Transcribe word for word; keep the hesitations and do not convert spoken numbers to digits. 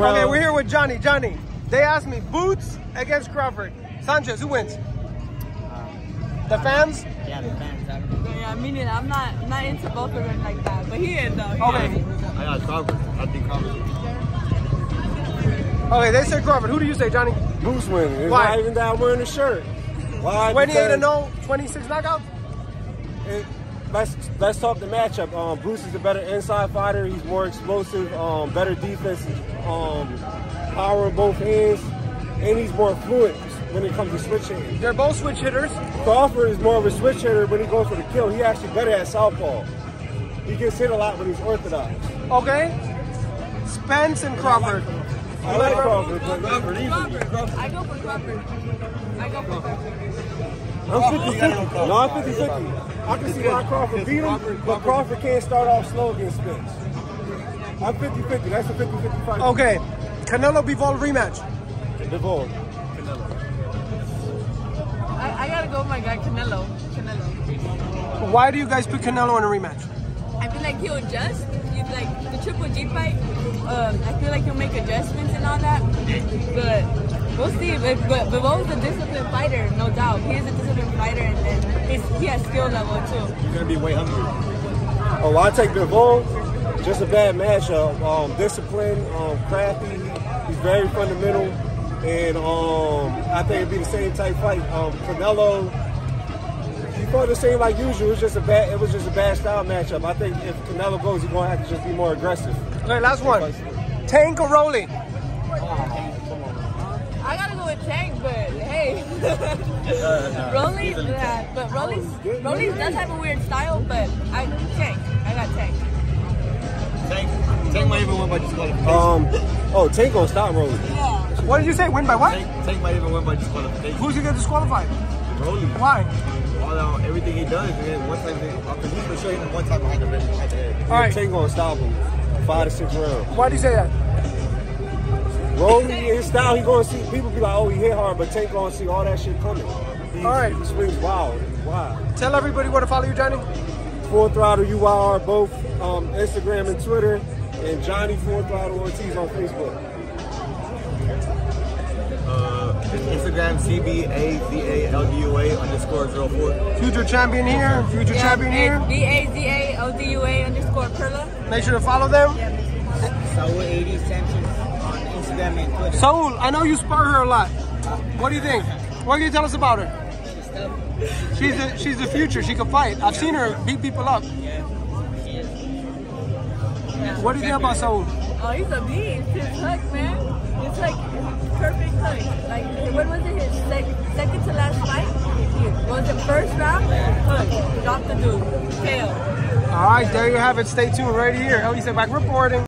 round. Okay, we're here with Johnny. Johnny, they asked me, Boots against Crawford. Sanchez, who wins? The fans? Yeah, the fans. Yeah, meaning I'm not I'm not into both of them like that, but he is though. He Okay. is. I got Crawford. I think Crawford. Okay, they said Crawford. Who do you say, Johnny? Boots winning. It's Why? not even that I'm wearing the shirt. Why? twenty-eight and Because oh, twenty-six knockouts? it- let's let's talk the matchup. Um, Bruce is a better inside fighter. He's more explosive. Um, better defense. Um, power in both hands, and he's more fluent when it comes to switch hitting. They're both switch hitters. Crawford is more of a switch hitter when he goes for the kill. He actually better at southpaw. He gets hit a lot when he's orthodox. Okay. Spence and Crawford. I like Crawford. but- Crawford, easily. Crawford. I go for Crawford. I go for Crawford. I'm fifty fifty. No, I'm fifty fifty. I can see why Crawford beat him, but Crawford can't start off slow against Spence. I'm fifty fifty. That's a fifty fifty fight. Okay. Canelo Bivol rematch. Bivol. I, I gotta go with my guy Canelo. Canelo. Why do you guys put Canelo in a rematch? I feel like he'll adjust. He's like the Triple G fight. Um, I feel like he'll make adjustments and all that. But we'll see. But but Bivol's a disciplined fighter, no doubt. He is a disciplined fighter, and, and he's, he has skill level too. He's gonna be way hungry. Oh, I take Bivol. Just a bad matchup. Um, disciplined, um, crafty. He's very fundamental, and um, I think it'd be the same type fight. Um, Canelo. He fought the same like usual. It was just a bad. It was just a bad style matchup. I think if Canelo goes, he's gonna have to just be more aggressive. Okay, last one. Tank or Rollie? I gotta go with Tank, but hey, Rollie, yeah, but Rollie, Rollie does have a weird style, but I Tank. I got Tank. Tank, Tank might even win by disqualification. Um, oh, Tank gonna stop Rollie. Yeah. What did you say? Win by what? Tank, Tank might even win by disqualification. Who's gonna get disqualified? Rollie. Why? All out, everything he does, man, one time, after he's been showing him one time behind the rim, at the head. All right. Tank gonna stop him. Five to six rounds. Why do you say that? Rollie, his style, he gonna see people be like, oh, he hit hard, but Tank gonna see all that shit coming. He, All right. he swings wild, wild. Tell everybody where to follow you, Johnny. Full Throttle U Y R, both um, Instagram and Twitter, and Johnny Full Throttle Ortiz on Facebook. Uh, Instagram C B A Z A L D U A underscore zero four. Future champion here. Future Yeah, champion here. B A Z A O D U A underscore Perla. Make sure to follow them. Saul eighty Sanchez on Instagram and Twitter. Saul, I know you spar her a lot. What do you think? What can you tell us about her? She's tough. She's the, she's the future. She can fight. I've seen her beat people up. Yeah, she is. What do you think about Saul? Oh, he's a beast. His hook, man. It's like perfect hook. Like, what was it? His sec second to last fight? Was it first round? Hook. Dropped the dude. Tail. All right, there you have it. Stay tuned right here. Ellie said back reporting.